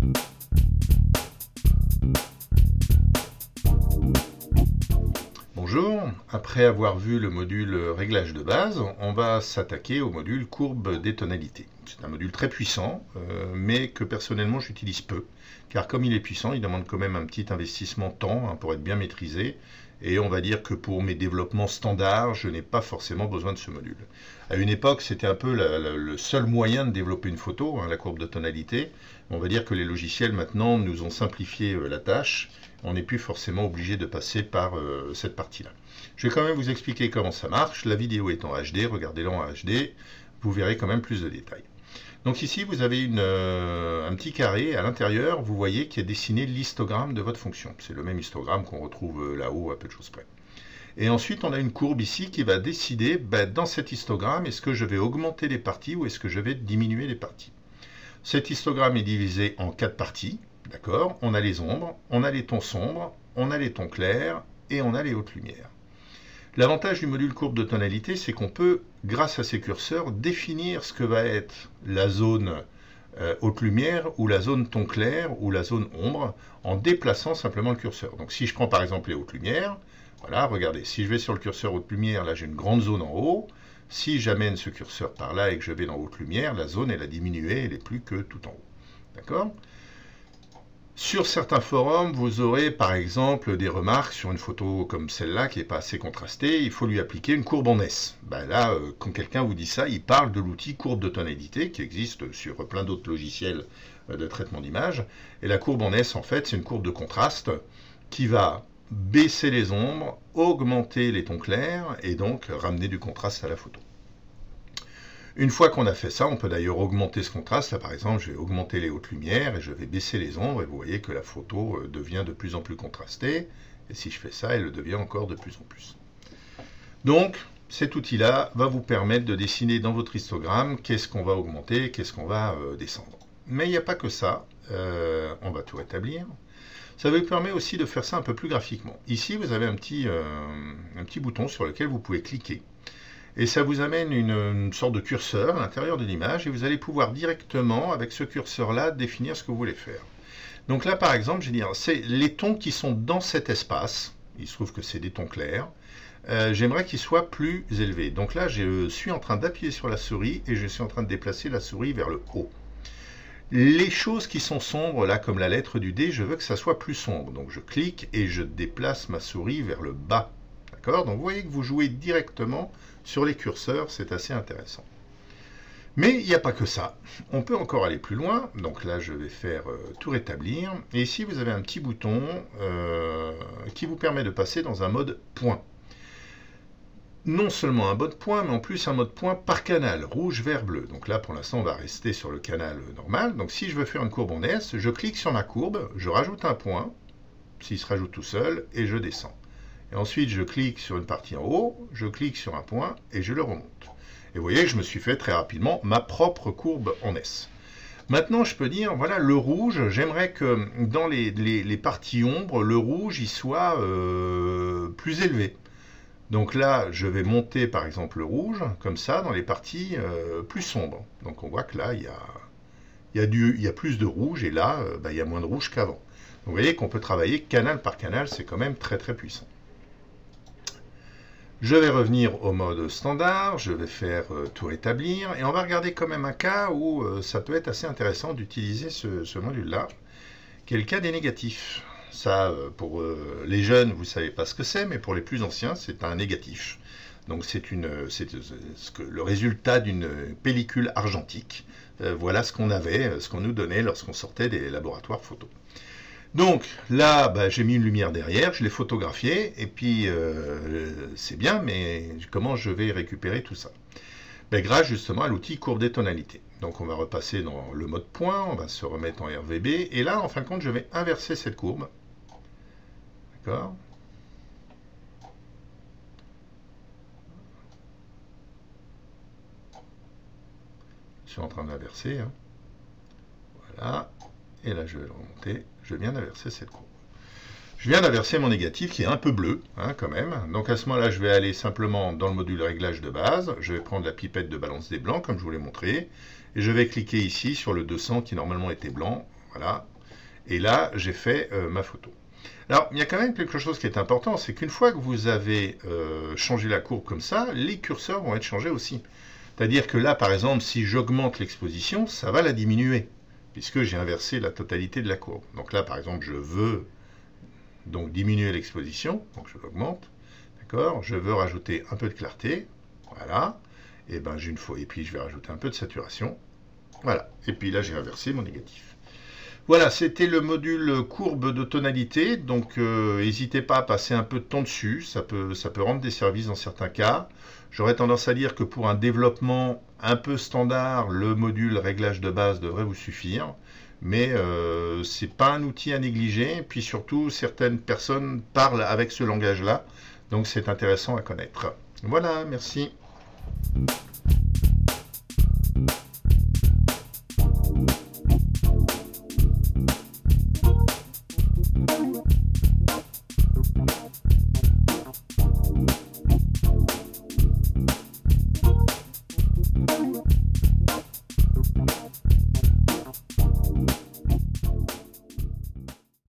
Bonjour, après avoir vu le module réglage de base, on va s'attaquer au module courbe des tonalités. C'est un module très puissant, mais que personnellement j'utilise peu, car comme il est puissant, il demande quand même un petit investissement temps pour être bien maîtrisé, et on va dire que pour mes développements standards, je n'ai pas forcément besoin de ce module. À une époque, c'était un peu le seul moyen de développer une photo, la courbe de tonalité. On va dire que les logiciels maintenant nous ont simplifié la tâche. On n'est plus forcément obligé de passer par cette partie-là. Je vais quand même vous expliquer comment ça marche. La vidéo est en HD, regardez-la en HD, vous verrez quand même plus de détails. Donc ici, vous avez un petit carré à l'intérieur, vous voyez qu'il y a dessiné l'histogramme de votre fonction. C'est le même histogramme qu'on retrouve là-haut à peu de choses près. Et ensuite, on a une courbe ici qui va décider, dans cet histogramme, est-ce que je vais augmenter les parties ou est-ce que je vais diminuer les parties. Cet histogramme est divisé en 4 parties. D'accord, on a les ombres, on a les tons sombres, on a les tons clairs et on a les hautes lumières. L'avantage du module courbe de tonalité, c'est qu'on peut, grâce à ces curseurs, définir ce que va être la zone haute lumière ou la zone ton clair ou la zone ombre en déplaçant simplement le curseur. Donc si je prends par exemple les hautes lumières, voilà, regardez, si je vais sur le curseur haute lumière, là j'ai une grande zone en haut. Si j'amène ce curseur par là et que je vais dans haute lumière, la zone elle a diminué, elle n'est plus que tout en haut. D'accord ? Sur certains forums, vous aurez par exemple des remarques sur une photo comme celle-là qui n'est pas assez contrastée, il faut lui appliquer une courbe en S. Là, quand quelqu'un vous dit ça, il parle de l'outil courbe de tonalité qui existe sur plein d'autres logiciels de traitement d'image. Et la courbe en S, en fait, c'est une courbe de contraste qui va baisser les ombres, augmenter les tons clairs et donc ramener du contraste à la photo. Une fois qu'on a fait ça, on peut d'ailleurs augmenter ce contraste. Là, par exemple, je vais augmenter les hautes lumières et je vais baisser les ombres. Et vous voyez que la photo devient de plus en plus contrastée. Et si je fais ça, elle devient encore de plus en plus. Donc, cet outil-là va vous permettre de dessiner dans votre histogramme qu'est-ce qu'on va augmenter, qu'est-ce qu'on va descendre. Mais il n'y a pas que ça. On va tout rétablir. Ça vous permet aussi de faire ça un peu plus graphiquement. Ici, vous avez un petit bouton sur lequel vous pouvez cliquer. Et ça vous amène une sorte de curseur à l'intérieur de l'image et vous allez pouvoir directement, avec ce curseur-là, définir ce que vous voulez faire. Donc là, par exemple, je vais dire, c'est les tons qui sont dans cet espace, il se trouve que c'est des tons clairs, j'aimerais qu'ils soient plus élevés. Donc là, je suis en train d'appuyer sur la souris et je suis en train de déplacer la souris vers le haut. Les choses qui sont sombres, là, comme la lettre du D, je veux que ça soit plus sombre. Donc je clique et je déplace ma souris vers le bas. D'accord ? Donc vous voyez que vous jouez directement sur les curseurs, c'est assez intéressant. Mais il n'y a pas que ça. On peut encore aller plus loin. Donc là, je vais faire tout rétablir. Et ici, vous avez un petit bouton qui vous permet de passer dans un mode point. Non seulement un mode point, mais en plus un mode point par canal, rouge, vert, bleu. Donc là, pour l'instant, on va rester sur le canal normal. Donc si je veux faire une courbe en S, je clique sur ma courbe, je rajoute un point, s'il se rajoute tout seul, et je descends. Et ensuite, je clique sur une partie en haut, je clique sur un point et je le remonte. Et vous voyez que je me suis fait très rapidement ma propre courbe en S. Maintenant, je peux dire, voilà, le rouge, j'aimerais que dans les parties ombres, le rouge il soit plus élevé. Donc là, je vais monter par exemple le rouge, comme ça, dans les parties plus sombres. Donc on voit que là, il y a plus de rouge et là, il y a moins de rouge qu'avant. Donc vous voyez qu'on peut travailler canal par canal, c'est quand même très très puissant. Je vais revenir au mode standard, je vais faire tout rétablir, et on va regarder quand même un cas où ça peut être assez intéressant d'utiliser ce module-là, qui est le cas des négatifs. Ça, pour les jeunes, vous ne savez pas ce que c'est, mais pour les plus anciens, c'est un négatif. Donc c'est le résultat d'une pellicule argentique. Voilà ce qu'on avait, ce qu'on nous donnait lorsqu'on sortait des laboratoires photo. Donc là, j'ai mis une lumière derrière, je l'ai photographié, et puis c'est bien, mais comment je vais récupérer tout ça? Grâce justement à l'outil courbe des tonalités. Donc on va repasser dans le mode point, on va se remettre en RVB, et là, en fin de compte, je vais inverser cette courbe. D'accord? Je suis en train d'inverser. Hein. Voilà. Et là, je vais le remonter. Je viens d'inverser cette courbe. Je viens d'inverser mon négatif qui est un peu bleu, hein, quand même. Donc à ce moment-là, je vais aller simplement dans le module réglage de base. Je vais prendre la pipette de balance des blancs, comme je vous l'ai montré. Et je vais cliquer ici sur le 200 qui normalement était blanc. Voilà. Et là, j'ai fait ma photo. Alors, il y a quand même quelque chose qui est important, c'est qu'une fois que vous avez changé la courbe comme ça, les curseurs vont être changés aussi. C'est-à-dire que là, par exemple, si j'augmente l'exposition, ça va la diminuer, puisque j'ai inversé la totalité de la courbe. Donc là, par exemple, je veux donc diminuer l'exposition, donc je l'augmente, d'accord. Je veux rajouter un peu de clarté, voilà. Et ben j'ai une fois, et puis je vais rajouter un peu de saturation, voilà. Et puis là, j'ai inversé mon négatif. Voilà, c'était le module courbe de tonalité, donc n'hésitez pas à passer un peu de temps dessus, ça peut rendre des services dans certains cas. J'aurais tendance à dire que pour un développement un peu standard, le module réglage de base devrait vous suffire, mais ce n'est pas un outil à négliger, puis surtout certaines personnes parlent avec ce langage-là, donc c'est intéressant à connaître. Voilà, merci.